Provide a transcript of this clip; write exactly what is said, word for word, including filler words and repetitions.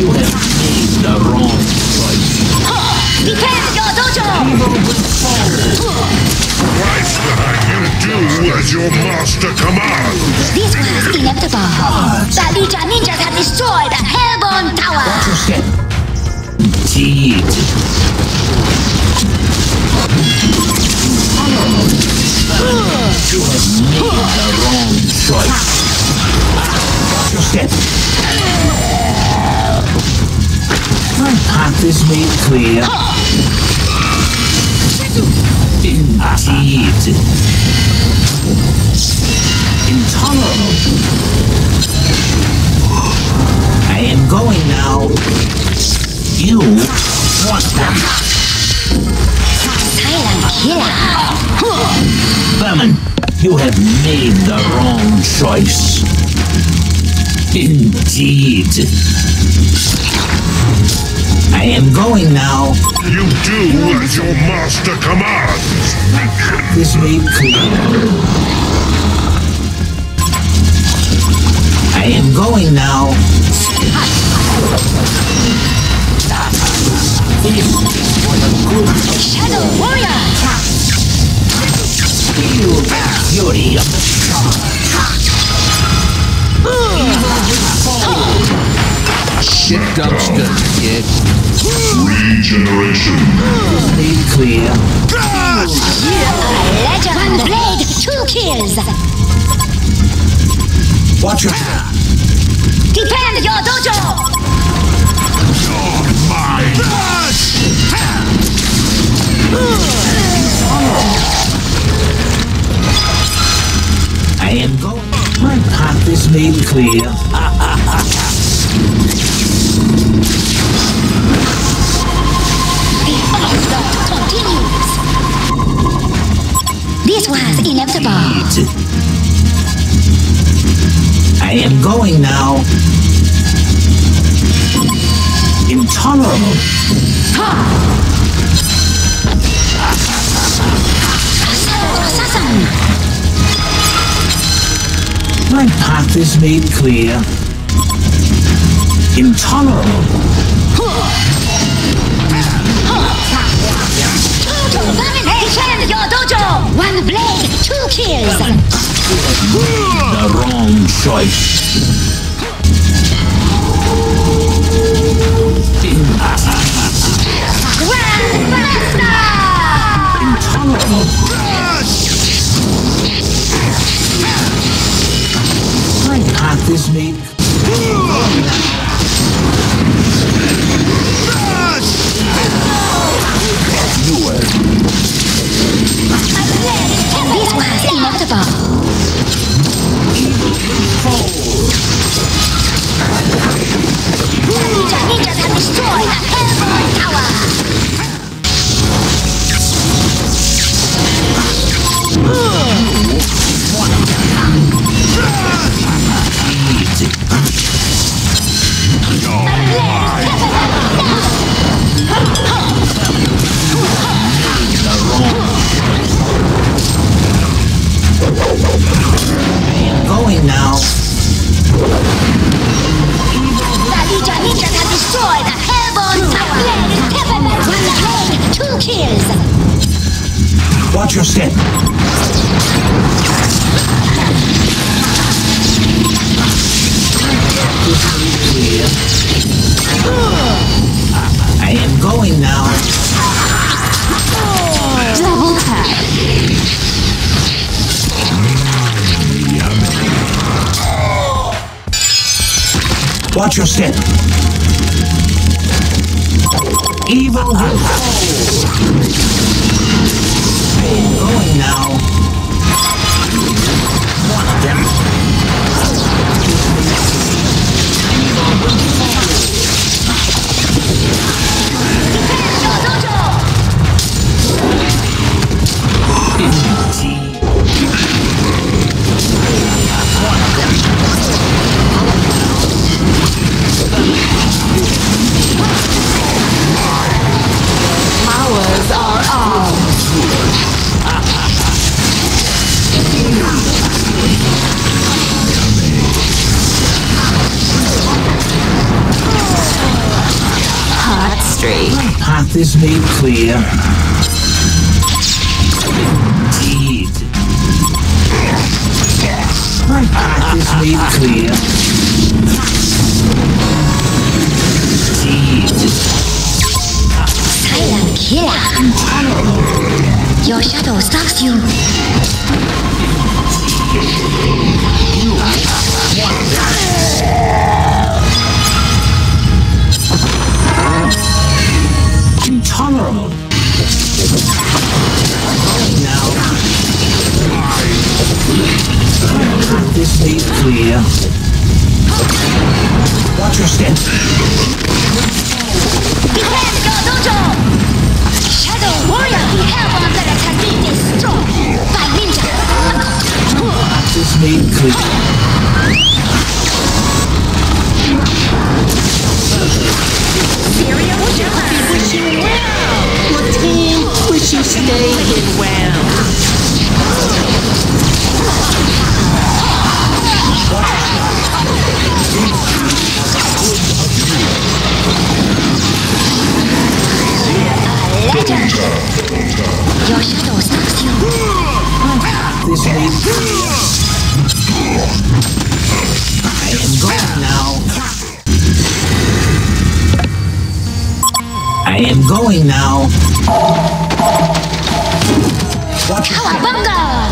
You have made the wrong choice. Defend your dojo! You do as your master commands! This was inevitable. The Legion Ninjas have destroyed the Hellborn Tower! Watch your step. Indeed. You have made the wrong choice. Watch your step. My path is made clear. Indeed. Intolerable. I am going now. You want them. Silent killer! Vermin, you have made the wrong choice. Indeed. I am going now. You do as your master commands! This made clear. I am going now. This for the good. Shadow Warrior! Feel the fury of the storm. Shit dumpster, kid. Regeneration. This made clear. A legend! One blade, two kills! Watch your Defend your dojo! I am going. My path is made clear. The onslaught continues! This was inevitable. I am going now. Intolerable. Assassin! My path is made clear. Intolerable. Total domination! Your dojo! One blade, two kills! The wrong choice. Grand Master! Intolerable. My path is made. You were. This was inevitable. The Legion Ninjas have destroyed the Hellborn Tower! I am going now. The Legion Ninjas have destroyed the Hellborn Tower! One blade, two kills! Watch your step. I am going now. Double tap! Watch your step. Evil will fall. I am going now. One of them. Evil will fall. Indeed. One of them. Powers are ours! this made clear. Indeed. My path is made clear. Indeed. Silent killer. Your shadow stalks you. Intolerable. Now, this made clear. Watch your step. Defend your dojo! Shadow warrior! Hellbound Village has been destroyed by ninja! This made clear. Serial Jedi! Wish you well. Your team wish you stay in well. Legend! Your shadow stalks you. This made clear. I am going now. I am going now. Watch your step. Cowabunga!